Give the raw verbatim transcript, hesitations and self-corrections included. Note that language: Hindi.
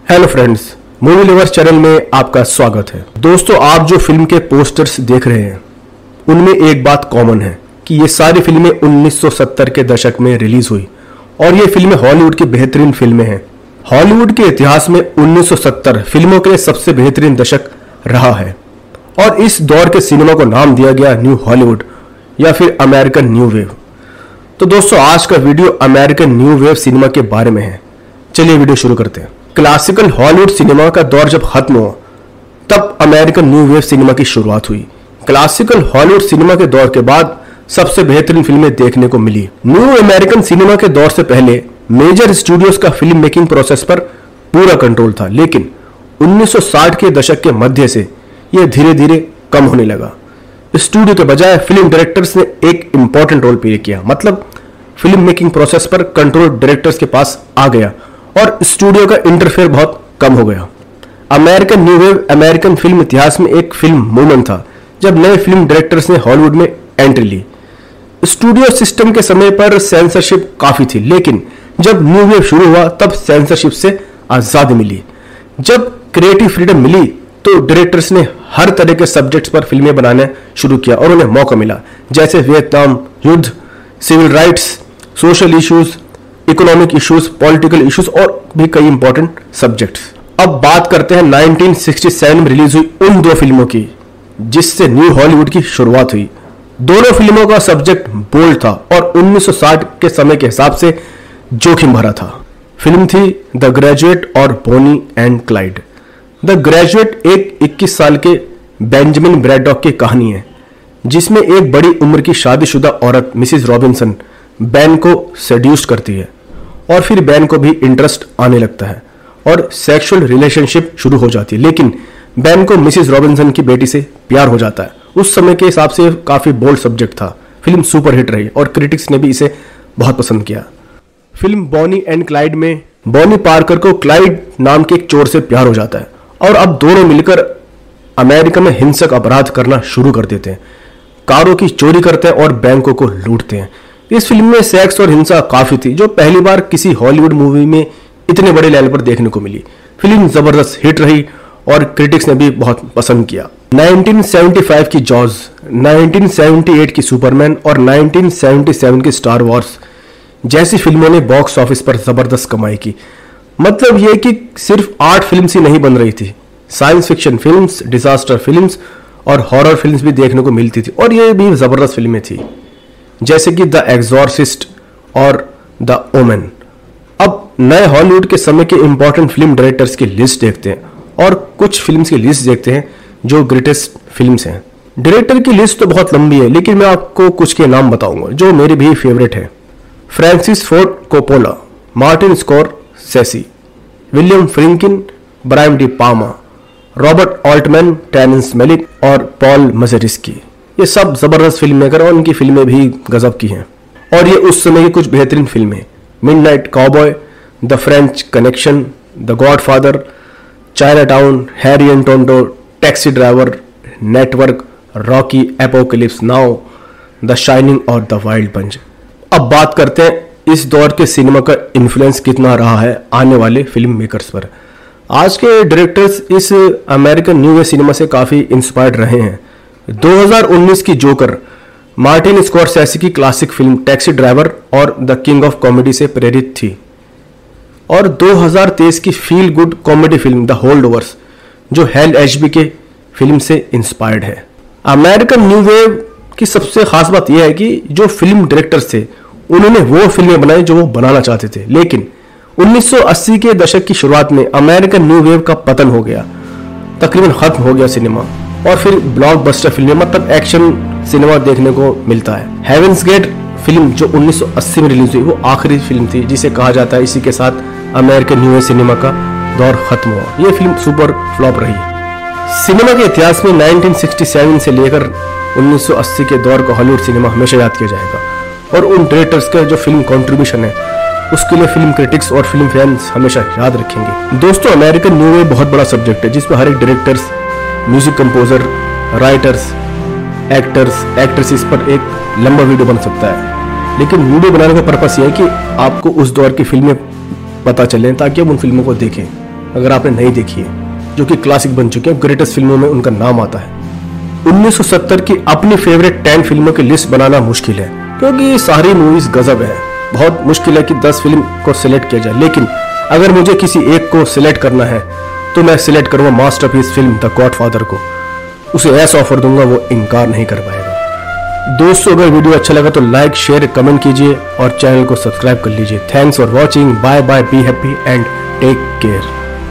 Hello friends, movie lovers channel में आपका स्वागत है। दोस्तों, आप जो फिल्म के पोस्टर्स देख रहे हैं उनमें एक बात कॉमन है कि ये सारी फिल्में उन्नीस सौ सत्तर के दशक में रिलीज हुई और ये फिल्में हॉलीवुड की बेहतरीन फिल्में हैं। हॉलीवुड के इतिहास में उन्नीस सौ सत्तर फिल्मों के लिए सबसे बेहतरीन दशक रहा है और इस दौर के सिनेमा को नाम दिया गया न्यू हॉलीवुड या फिर अमेरिकन न्यू वेव। तो दोस्तों, आज का video American new wave cinema के बारे में है। चलिए वीडियो शुरू करते हैं। क्लासिकल हॉलीवुड सिनेमा का दौर जब खत्म हुआ तब अमेरिकन न्यू वेव सिनेमा की शुरुआत हुई। क्लासिकल हॉलीवुड सिनेमा के दौर के बाद सबसे बेहतरीन फिल्में देखने को मिली। न्यू अमेरिकन सिनेमा के दौर से पहले मेजर स्टूडियोज का फिल्म मेकिंग प्रोसेस पर पूरा कंट्रोल था, लेकिन उन्नीस सौ साठ के दशक के मध्य से यह धीरे धीरे कम होने लगा। स्टूडियो के बजाय फिल्म डायरेक्टर्स ने एक इंपॉर्टेंट रोल प्ले किया, मतलब फिल्म मेकिंग प्रोसेस पर कंट्रोल डायरेक्टर्स के पास आ गया और स्टूडियो का इंटरफेयर बहुत कम हो गया। American new wave American film इतिहास में एक फिल्म मूवमेंट था जब नए फिल्म डायरेक्टर्स ने हॉलीवुड में एंट्री ली। स्टूडियो सिस्टम के समय पर सेंसरशिप काफी थी, लेकिन जब न्यू वेव शुरू हुआ तब सेंसरशिप से आजादी मिली। जब क्रिएटिव फ्रीडम मिली तो डायरेक्टर्स ने हर तरह के सब्जेक्ट्स पर फिल्में बनाने शुरू किया और उन्हें मौका मिला, जैसे वियतनाम युद्ध, civil rights, social issues, economic issues, political issues और भी कई इंपॉर्टेंट सब्जेक्ट्स। अब बात करते हैं उन्नीस सौ सरसठ में रिलीज हुई उन दो फिल्मों की जिससे न्यू हॉलीवुड की शुरुआत हुई। दोनों फिल्मों का सब्जेक्ट बोल्ड था और उन्नीस सौ साठ के समय के हिसाब से जोखिम भरा था। फिल्म थी द ग्रेजुएट और Bonnie and Clyde. The graduate एक इक्कीस साल के बेंजामिन ब्रैडॉक की कहानी है जिसमें एक बड़ी उम्र की शादीशुदा औरत मिसिस रॉबिन्सन बैन को सेड्यूस करती है और फिर बैन को भी इंटरेस्ट आने लगता है और सेक्सुअल रिलेशनशिप शुरू हो जाती है, लेकिन बैन को मिसिस रॉबिन्सन की बेटी से प्यार हो जाता है। उस समय के हिसाब से काफी बोल्ड सब्जेक्ट था। फिल्म सुपर हिट रही और क्रिटिक्स ने भी इसे बहुत पसंद किया। फिल्म बॉनी एंड क्लाइड में बॉनी पार्कर को क्लाइड नाम के एक चोर से प्यार हो जाता है और अब दोनों मिलकर अमेरिका में हिंसक अपराध करना शुरू कर देते हैं। कारों की चोरी करते हैं और बैंकों को लूटते हैं। इस फिल्म में सेक्स और हिंसा काफी थी, जो पहली बार किसी हॉलीवुड मूवी में इतने बड़े लेवल पर देखने को मिली। फिल्म जबरदस्त हिट रही और क्रिटिक्स ने भी बहुत पसंद किया। उन्नीस सौ पचहत्तर की जॉज, उन्नीस सौ अठहत्तर की सुपरमैन और उन्नीस सौ सतहत्तर की स्टार वॉर्स जैसी फिल्मों ने बॉक्स ऑफिस पर जबरदस्त कमाई की। मतलब यह कि सिर्फ आर्ट फिल्म्स ही नहीं बन रही थी, science fiction films, disaster films और हॉरर फिल्म्स भी देखने को मिलती थी और ये भी जबरदस्त फिल्में थी, जैसे कि द एग्जॉर्सिस्ट और द ओमेन। अब नए हॉलीवुड के समय के इंपॉर्टेंट फिल्म डायरेक्टर्स की लिस्ट देखते हैं और कुछ फिल्म्स की लिस्ट देखते हैं जो ग्रेटेस्ट फिल्म्स हैं। डायरेक्टर की लिस्ट तो बहुत लंबी है, लेकिन मैं आपको कुछ के नाम बताऊंगा जो मेरे भी फेवरेट है। Francis Ford Coppola, Martin Scorsese, William Friedkin, Brian De Palma, Robert Altman, Terrence Malick और पॉल मजेरिस्की। ये सब जबरदस्त फिल्म मेकर और उनकी फिल्में भी गजब की हैं और ये उस समय की कुछ बेहतरीन फिल्में: midnight cowboy, the French connection, the godfather, Chinatown, Harry and Tonto, taxi driver, network, Rocky, apocalypse now, the shining और द वाइल्ड बंच। अब बात करते हैं इस दौर के सिनेमा का इन्फ्लुएंस कितना रहा है आने वाले फिल्म मेकर्स पर। आज के डायरेक्टर्स इस अमेरिकन न्यू वेव सिनेमा से काफी इंस्पायर्ड रहे हैं। दो हज़ार उन्नीस की जोकर मार्टिन स्कॉर्सेसी की क्लासिक फिल्म टैक्सी ड्राइवर और द किंग ऑफ कॉमेडी से प्रेरित थी और दो हज़ार तेईस की feel good comedy film the holdovers जो हेल एचबी के फिल्म से इंस्पायर्ड है। अमेरिकन न्यू वेव की सबसे खास बात यह है कि जो फिल्म डायरेक्टर्स थे उन्होंने वो फिल्में बनाई जो वो बनाना चाहते थे, लेकिन उन्नीस सौ अस्सी के दशक की शुरुआत में अमेरिकन न्यू वेव का पतन हो गया, तकरीबन खत्म हो गया सिनेमा और फिर ब्लॉकबस्टर फिल्में, मतलब एक्शन सिनेमा देखने को मिलता है। हेवेंस गेट फिल्म जो उन्नीस सौ अस्सी में रिलीज हुई वो आखिरी फिल्म थी जिसे कहा जाता है इसी के साथ अमेरिकन न्यू वेव सिनेमा का दौर खत्म हुआ। यह फिल्म सुपर फ्लॉप रही। सिनेमा के इतिहास में उन्नीस सौ सरसठ से लेकर उन्नीस सौ अस्सी के दौर को हॉलीवुड सिनेमा हमेशा याद किया जाएगा और उन डायरेक्टर्स का जो फिल्म कंट्रीब्यूशन है उसके लिए फिल्म क्रिटिक्स और फिल्म फैंस हमेशा याद रखेंगे। दोस्तों, अमेरिकन न्यू वेव बहुत बड़ा सब्जेक्ट है जिसमें हर एक directors, music composer, writers, actors, actresses पर एक लंबा वीडियो बन सकता है, लेकिन वीडियो बनाने का पर्पस यह है कि आपको उस दौर की फिल्में पता चले ताकि आप उन फिल्मों को देखें। अगर आपने नहीं देखी है, जो कि क्लासिक बन चुके हैं, ग्रेटेस्ट फिल्मों में उनका नाम आता है। उन्नीस सौ सत्तर की अपनी फेवरेट टेन फिल्मों की लिस्ट बनाना मुश्किल है, क्योंकि ये सारी मूवीज गजब है। बहुत मुश्किल है कि दस फिल्म को सिलेक्ट किया जाए, लेकिन अगर मुझे किसी एक को सिलेक्ट करना है तो मैं सिलेक्ट करूंगा मास्टरपीस फिल्म द गॉडफादर को। उसे ऐसा ऑफर दूंगा वो इनकार नहीं कर पाएगा। दोस्तों, अगर वीडियो अच्छा लगा तो लाइक, शेयर, कमेंट कीजिए और चैनल को सब्सक्राइब कर लीजिए। Thanks for watching. Bye bye, be happy and take care.